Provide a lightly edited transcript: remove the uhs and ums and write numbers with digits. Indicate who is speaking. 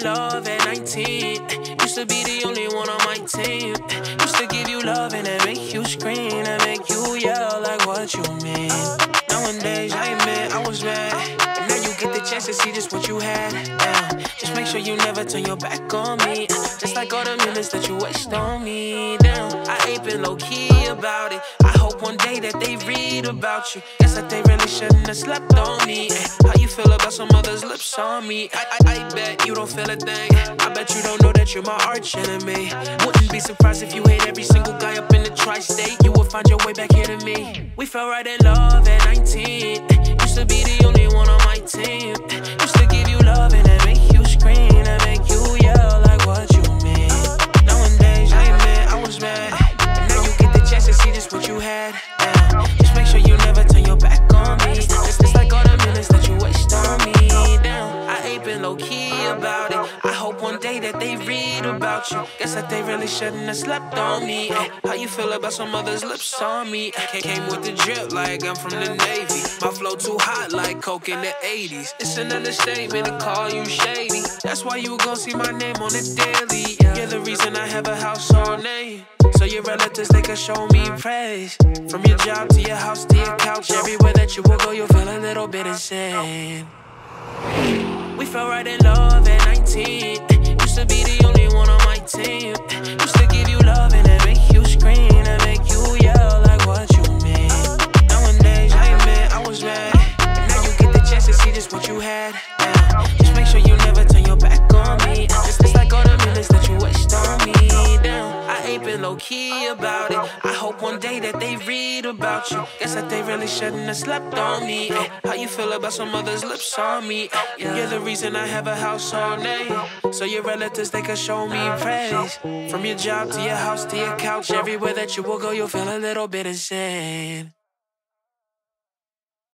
Speaker 1: love at 19. Used to be the only one on my team. Used to give you love and it make you scream and make you yell like what you mean. Nowadays I admit I was mad, but now you get the chance to see just what you had. Just make sure you never turn your back on me, just like all the minutes that you waste on me. Damn, I ain't been low-key about it. I hope one day that they read about you. Guess that they really shouldn't have slept on me. How you feel about some other's lips on me? I bet you don't feel a thing. I bet you don't know that you're my arch enemy. Wouldn't be surprised if you hate every single guy up in the tri-state. You will find your way back here to me. We fell right in love at 19. Used to be the only one on my team. Used to give you love and it make you scream and make you yell like what you mean. Nowadays I admit I was mad, but now you get the chance to see just what you had. Just make sure you never turn your back on me, just like all the minutes that you waste on me. Damn, I ain't been low-key about it. I hope one day that they read about you. Guess that they really shouldn't have slept on me. How you feel about some other's lips on me? Came with the drip like I'm from the Navy. My flow too hot like coke in the 80s. It's an understatement to call you shady. That's why you gon' see my name on the daily. You're the reason I have a household name, so your relatives, they can show me praise. From your job to your house to your couch, everywhere that you will go, you'll feel a little bit insane. We fell right in love at 19. Used to be the only one on my team. Used to give you love and it make you scream and make you yell like what you mean. Nowadays I admit I was mad, but now you get the chance to see just what you had. Just make sure you never turn your back on me, just like all the minutes that you waste on me. Damn, I ain't been low-key about it. I hope one day that they read about you. Guess that they really shouldn't have slept on me. How you feel about some other's lips on me? You're the reason I have a household name, so your relatives, they can show me praise. From your job to your house to your couch, everywhere that you will go, you'll feel a little bit insane.